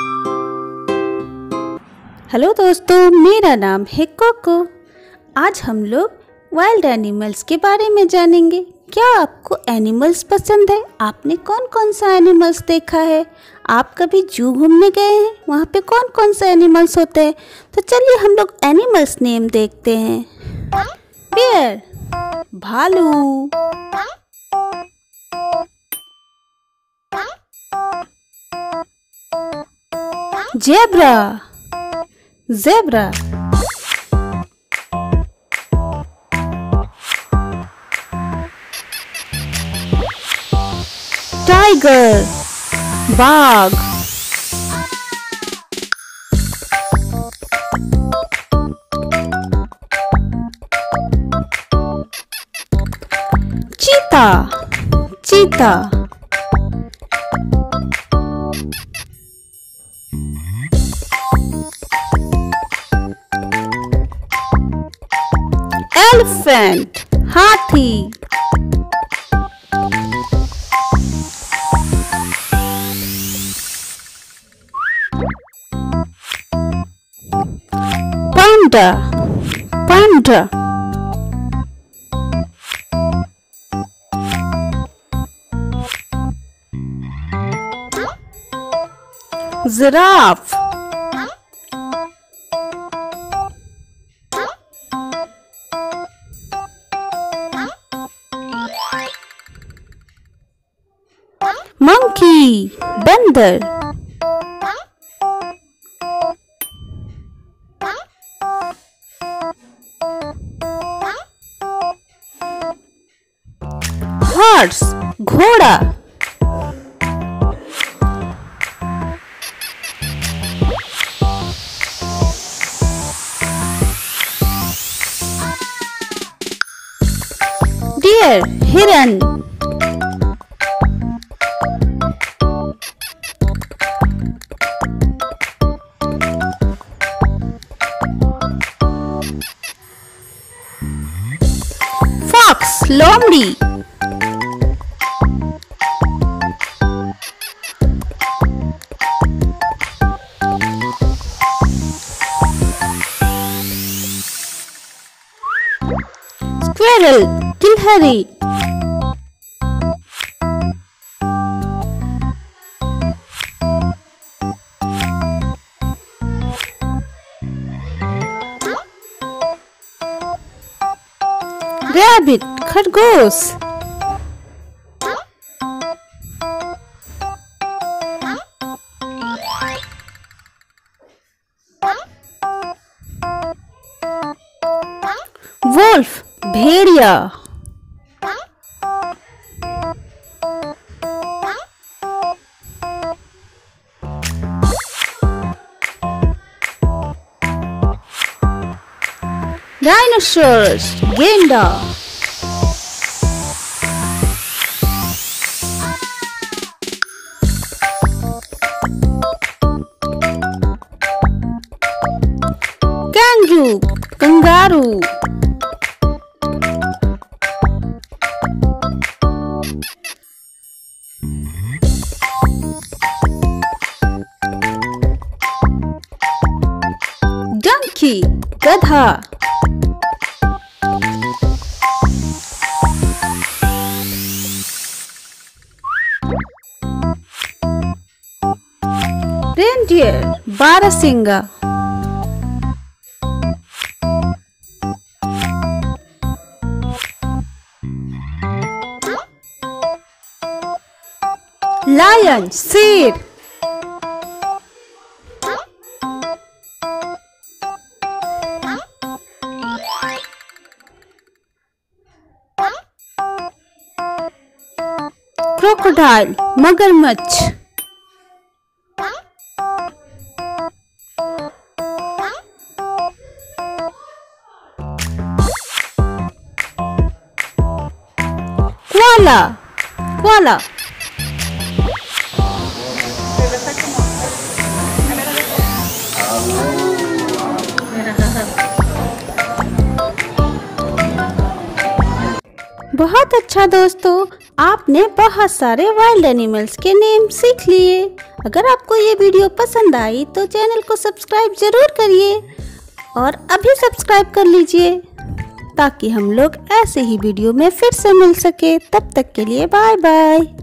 Hello दोस्तों, मेरा नाम है कोको। आज हम लोग वाइल्ड एनिमल्स के बारे में जानेंगे। क्या आपको एनिमल्स पसंद है? आपने कौन कौन सा एनिमल्स देखा है? आप कभी जू घूमने गए हैं? वहाँ पे कौन कौन से एनिमल्स होते हैं? तो चलिए हम लोग एनिमल्स नेम देखते हैं। बेयर, भालू, जेब्रा, ज़ेब्रा, टाइगर, बाघ, चीता, चीता, एलिफेंट, हाथी, पांडा, पांडा, जिराफ, मंकी, बंदर, हॉर्स, घोड़ा, डियर, हिरन, फॉक्स, लोमड़ी, स्क्विरल, गिलहरी, रैबिट, खरगोश, वुल्फ, भेड़िया, डायनासोर्स, गेंडा, कैंगरू, कंगारू, डंकी, गधा, रेनडियर, बारहसिंगा, लायन, शेर, क्रोकोडाइल, मगरमच्छ, कोआला, कोआला, बहुत अच्छा दोस्तों, आपने बहुत सारे वाइल्ड एनिमल्स के नेम सीख लिए। अगर आपको ये वीडियो पसंद आई तो चैनल को सब्सक्राइब जरूर करिए और अभी सब्सक्राइब कर लीजिए ताकि हम लोग ऐसे ही वीडियो में फिर से मिल सके। तब तक के लिए बाय बाय।